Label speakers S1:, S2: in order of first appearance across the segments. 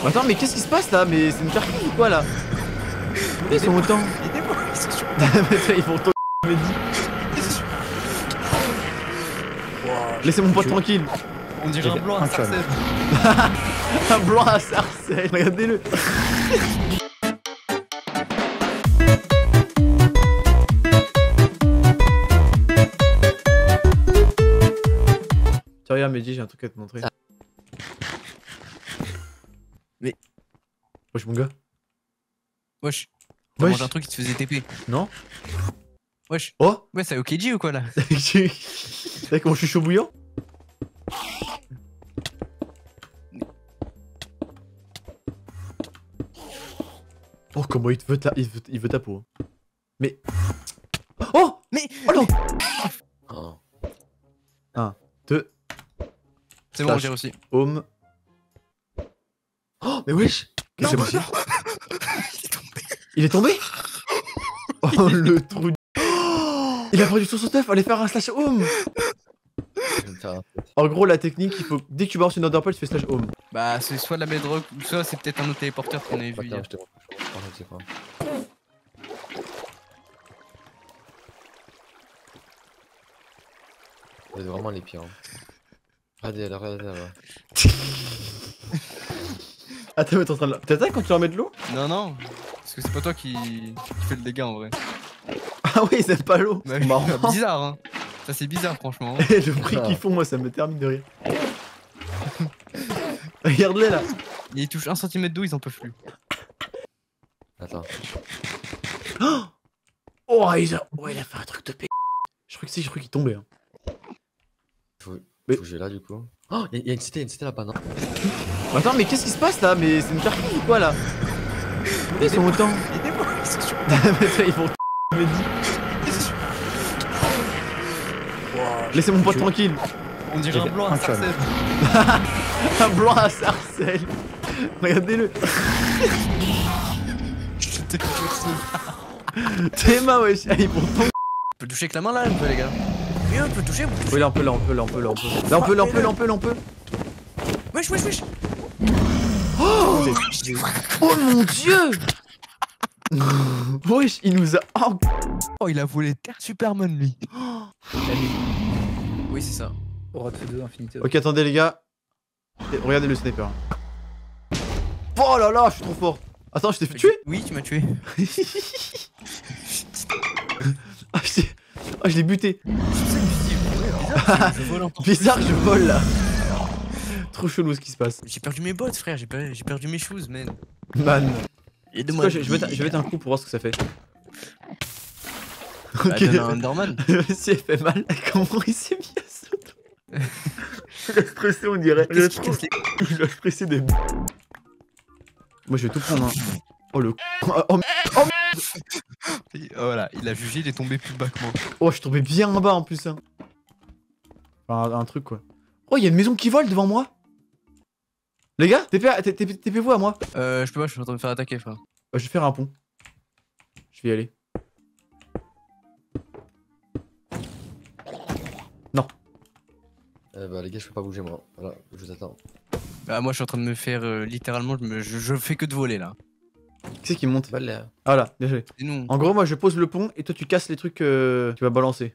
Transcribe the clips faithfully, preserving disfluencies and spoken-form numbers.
S1: Attends, mais qu'est-ce qui se passe là? Mais c'est une cartouche ou quoi là? Ils sont autant. Ils vont autant. Laissez mon pote tranquille.
S2: On dirait un blanc à Sarcelles.
S1: Un blanc à Sarcelles, regardez-le. Tiens, regarde, Mehdi, j'ai un truc à te montrer.
S2: Mais.
S1: Wesh, mon gars.
S2: Wesh. T'as mangé un truc qui te faisait T P.
S1: Non.
S2: Wesh.
S1: Oh.
S2: Ouais, c'est O K G ou quoi là?
S1: T'as comment je suis chaud bouillant? Oh, comment il te veut ta, il veut, il veut ta peau. Mais. Oh.
S2: Mais.
S1: Oh non.
S2: Oh.
S1: un, deux.
S2: C'est bon, j'ai réussi.
S1: Home. Oh, mais wesh. Qu'est-ce que c'est possible? Il est tombé. Oh, le trou. Il a perdu tout son stuff. Allez faire un slash home. En gros, la technique, il faut dès que tu balances une underpearl, tu fais slash home.
S2: Bah, c'est soit de la bedrock, ou soit c'est peut-être un autre téléporteur qu'on avait vu hier.
S3: Vous êtes vraiment les pires. Hein. Regardez là, regardez là.
S1: Attends, mais t'es en train de. T'attaques quand tu leur mets de l'eau?
S2: Non, non. Parce que c'est pas toi qui... qui fait le dégât en vrai.
S1: Ah oui, ils aiment pas l'eau.
S2: Bah, bizarre, hein. Ça, c'est bizarre, franchement. Hein.
S1: Le bruit qu'ils font, moi, ça me termine de rire. Regarde-les là.
S2: Ils touchent un centimètre d'eau, ils en peuvent plus.
S3: Attends.
S1: Oh, oh, il a... Oh, il a fait un truc de p. Je crois que si, je crois qu'il tombait. Hein.
S3: Faut,
S1: mais...
S3: faut que je là du coup. Oh, il y, y a une cité, une cité là-bas, non?
S1: Attends, mais qu'est-ce qui se passe là? Mais c'est une cartouche ou quoi là? Ils sont autant. Ils vont me dire. Laissez mon pote tranquille.
S2: On dirait un blanc à Sarcelles.
S1: Un blanc à Sarcelles. Regardez-le.
S2: Je te jure.
S1: Théma, wesh. Ils vont tomber.
S2: On peut toucher avec la main là, un peu les gars. Oui, on peut toucher, on peut toucher.
S1: Oui, là on peut, là on peut, là on peut, là on peut. Là on peut, là on peut, là on peut, là on peut.
S2: Wesh, wesh, wesh.
S1: Oh, oh mon dieu. Wesh, il nous a... Oh,
S2: oh il a volé Terre Superman lui. Oui, c'est ça.
S4: Aura de deux infinité.
S1: Ok, attendez les gars. Regardez le sniper. Oh là là, je suis trop fort. Attends, je t'ai fait tuer?
S2: Oui, tu m'as tué.
S1: Ah, je, oh, je l'ai buté.
S2: Je vole encore.
S1: Bizarre, je vole là. Trop chelou ce qui se passe.
S2: J'ai perdu mes bottes, frère. J'ai per... perdu mes shoes, man.
S1: Man.
S2: Aide-moi.
S1: Je, je vais mettre un coup pour voir ce que ça fait.
S2: Bah,
S1: ok.
S2: un Underman.
S1: Si elle fait mal, comment il s'est mis à sauter? Il a stressé, on dirait. Il a, trop... il a stressé des. Moi je vais tout prendre. Hein. Oh le. Oh, oh, oh
S2: voilà, il a jugé, il est tombé plus bas que moi.
S1: Oh, je suis tombé bien en bas en plus. Hein. Enfin, un, un truc quoi. Oh, il y a une maison qui vole devant moi. Les gars, T P-vous à moi.
S2: Euh, je peux pas, je suis en train de me faire attaquer, frère.
S1: Euh, je vais faire un pont. Je vais y aller. Non.
S3: Euh, bah les gars, je peux pas bouger moi. Voilà, je vous attends.
S2: Bah moi je suis en train de me faire euh, littéralement, je, me, je, je fais que de voler là.
S1: Qui c'est qui monte?
S3: Bah, là.
S1: Ah là, bien joué.
S2: Nous.
S1: En gros, moi je pose le pont et toi tu casses les trucs que euh, tu vas balancer.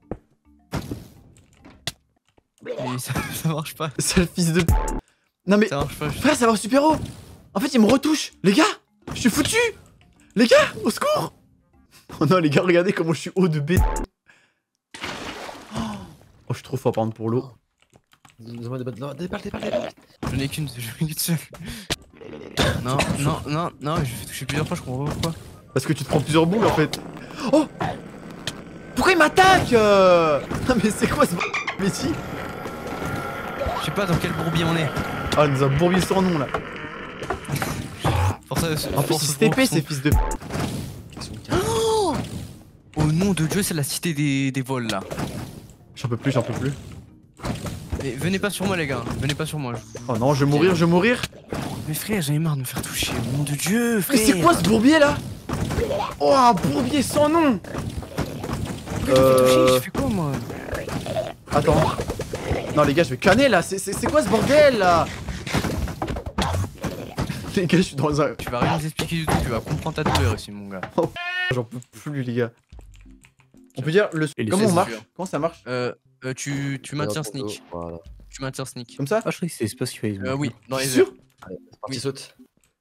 S2: Mais ça, ça marche pas.
S1: Sale fils de... Non mais...
S2: Ça marche pas. Je...
S1: Frère, ça va super haut. En fait, il me retouche. Les gars, je suis foutu. Les gars, au secours. Oh non, les gars, regardez comment je suis haut de B. Oh, je suis trop fort par exemple pour l'eau.
S3: Donne-moi des balles, des balles, des balles, des balles.
S2: Je n'ai qu'une, je n'ai qu'une seule. Non, non, non, non, je vais toucher plusieurs fois, je comprends pas pourquoi.
S1: Parce que tu te prends plusieurs boules en fait. Oh, pourquoi il m'attaque euh... Non mais c'est quoi ce métier?
S2: Je sais pas dans quel bourbier on est.
S1: Ah, il nous a bourbier son nom là.
S2: Pour ça,
S1: en plus, il se T P ces fils de...
S2: Oh, au nom de Dieu, c'est la cité des, des vols là.
S1: J'en peux plus, j'en peux plus.
S2: Mais venez pas sur moi les gars, venez pas sur moi. Je...
S1: Oh non, je vais mourir, je vais mourir.
S2: Mais frère, j'en ai marre de me faire toucher, au nom de Dieu, frère.
S1: Mais c'est quoi ce bourbier là? Oh, un bourbier sans nom.
S2: Pourquoi euh... tu me fais toucher? J'ai fait quoi moi?
S1: Attends. Non les gars, je vais canner là, c'est quoi ce bordel là? Les gars, je suis dans un.
S2: Tu vas rien nous expliquer du tout, tu vas comprendre ta douleur aussi, mon gars.
S1: J'en peux plus, les gars. On peut dire le.
S4: Et les
S1: Comment on
S4: seize
S1: marche?
S2: dur.
S1: Comment ça marche?
S2: Euh, euh tu, tu maintiens sneak.
S3: Voilà.
S2: Tu maintiens sneak.
S1: Comme ça?
S4: Ah, je croyais que c'était espace qu'il fallait.
S2: Euh, oui, dans
S1: T'es
S2: les
S1: sûr?
S2: airs.
S3: Allez, c'est parti,
S2: Oui.
S3: saute.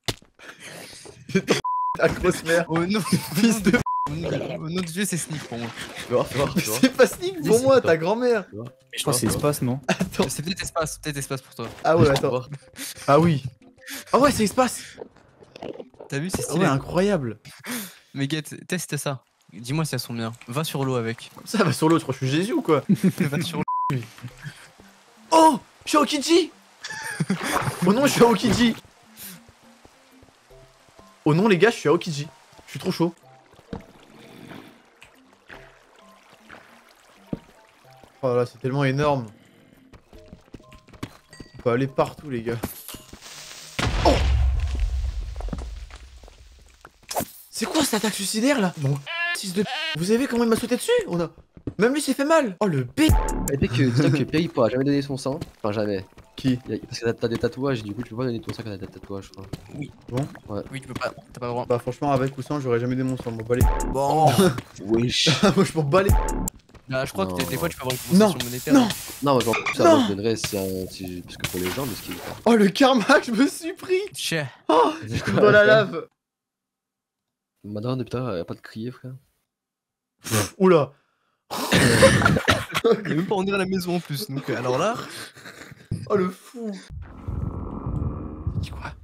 S1: Ta grosse mère.
S2: Oh non,
S1: Fils de.
S2: au nom de Dieu, c'est sneak pour moi.
S3: Tu vois, tu vois, tu vois.
S1: C'est pas sneak pour
S3: Si,
S1: moi,
S3: si,
S1: ta grand-mère.
S4: Mais je crois que c'est espace, non?
S1: Attends.
S2: C'est peut-être espace, peut-être espace pour toi.
S1: Ah ouais,
S3: Tu
S1: attends.
S3: vois.
S1: Ah oui. Ah ouais, c'est espace.
S2: T'as vu, c'est
S1: Ah
S2: stylé.
S1: ouais, incroyable.
S2: Mais Get, teste ça. Dis-moi si elles sont bien. Va sur l'eau avec.
S1: Ça va sur l'eau, je crois que je suis Jésus ou quoi?
S2: Va sur l'eau.
S1: Oh, je suis Aokiji. Oh non, je suis Aokiji. Oh non, les gars, je suis Aokiji. Je suis trop chaud. Oh là, c'est tellement énorme. On peut aller partout, les gars. Oh, c'est quoi cette attaque suicidaire là? Bon, fils de. Vous avez vu comment il m'a sauté dessus? On a. Même lui s'est fait mal. Oh le b.
S3: Et dès que dis-toi que Pierre il pourra jamais donner son sang. Enfin, jamais.
S1: Qui?
S3: Il y a- Parce que t'as- t'as des tatouages et du coup tu peux pas donner ton sang quand t'as des tatouages, je crois.
S2: Oui, tu peux pas. T'as pas le droit.
S1: Bah franchement, avec ou sans, j'aurais jamais donné mon sang. M'en bats les.
S2: Bon.
S3: Wesh.
S1: Moi, je m'en bats les.
S2: Bah, je crois que
S3: Non.
S2: des des fois tu peux avoir une
S1: Non,
S2: compensation monétaire.
S1: non.
S3: Non, mais genre, ça,
S1: Non.
S3: moi je donnerais si, un- si- parce que pour les gens, mais ce qui est.
S1: Oh le karma que je me suis pris.
S2: Cher.
S1: Oh, dans la lave.
S3: Madame, putain, arrête pas de crier, frère.
S1: Oula.
S2: Il est même pas rentré à la maison en plus. Donc, euh, alors là.
S1: Oh le fou. C'est quoi?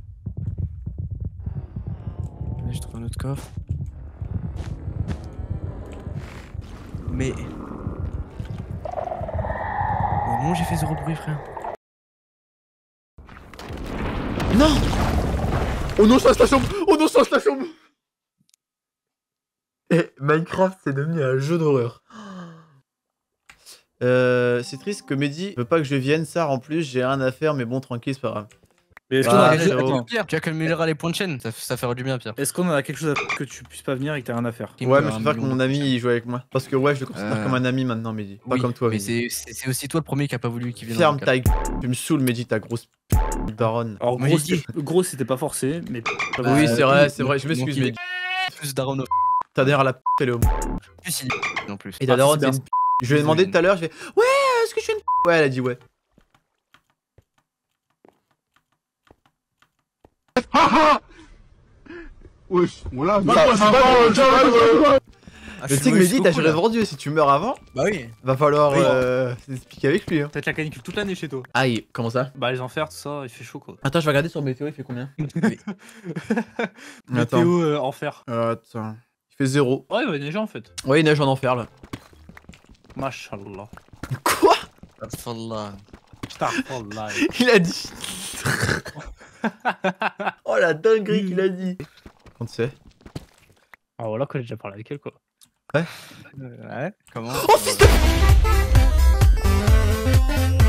S2: J'ai trouvé un autre coffre. Mais. Oh non, j'ai fait zéro bruit, frère.
S1: Non. Oh non, je lâche la chambre. Oh non, je lâche la chambre. Et Minecraft, c'est devenu un jeu d'horreur. Euh, c'est triste que Mehdi veut pas que je vienne, ça en plus, j'ai rien à faire, mais bon, tranquille, c'est pas grave.
S4: Mais est-ce
S1: Ah,
S4: qu'on a
S1: ouais,
S4: quelque chose-
S1: frérot.
S4: attends.
S2: Pierre, tu as qu'améliorer les points de chaîne. Ça, ça fera du bien, Pierre.
S4: Est-ce qu'on a quelque chose à que tu puisses pas venir et que t'as rien à faire?
S2: Il me
S1: Ouais,
S2: fait
S1: mais je
S2: un
S1: préfère que
S2: million
S1: mon
S2: de
S1: ami
S2: points de
S1: il joue avec moi. Parce que ouais, je le considère
S2: Euh,
S1: comme un ami maintenant, Mehdi. Pas
S2: Oui,
S1: comme toi,
S2: mais
S1: Mehdi.
S2: c'est c'est- c'est aussi toi le premier qui a pas voulu qu'il vienne.
S1: Ferme
S2: en
S1: ta gueule. Tu me saoules, Mehdi, ta grosse p daronne.
S4: Alors
S2: Moi,
S4: gros,
S2: j'ai dit-
S4: c'était- gros, c'était pas forcé, mais.
S2: Bah,
S1: oui,
S2: euh,
S1: c'est vrai,
S2: oui,
S1: c'est vrai, je
S2: donc
S1: m'excuse,
S2: il est
S1: Mehdi.
S2: plus daron au-
S1: Ta d'ailleurs la p, elle est au.
S2: plus il est en plus.
S1: Et ta
S4: Ah,
S1: daronne,
S4: c'est
S1: c'est
S4: bien.
S1: une p. Je lui ai demandé tout à l'heure, je fais ouais, est-ce que je suis une p? Ouais, elle a dit ouais.
S5: Wesh, voilà.
S2: Ah,
S1: Mais
S2: je
S1: tu sais que
S2: suis- je
S1: Mehdi,
S2: suis
S1: t'as
S2: coco,
S1: juré
S2: là.
S1: vendu, si tu meurs avant,
S2: Bah oui.
S1: va falloir
S2: Oui.
S1: euh, s'expliquer avec lui. Hein.
S4: Peut-être la canicule toute l'année chez toi.
S1: Aïe, comment ça?
S4: Bah les enfers, tout ça, il fait chaud quoi.
S1: Attends, je vais regarder sur météo, il fait combien? Attends.
S4: Météo euh, enfer.
S1: Euh, attends. Il fait zéro.
S4: Ouais, il va neiger en fait.
S1: Ouais, il neige en enfer là.
S4: Machallah.
S1: Quoi?
S2: Astaghfirullah.
S4: Astaghfirullah.
S1: Il a dit. Oh la dinguerie qu'il a dit. Quand tu sais.
S4: Ah voilà, quoi, j'ai déjà parlé avec elle quoi.
S2: Euh, Ouais. Comment
S1: Oh fils de.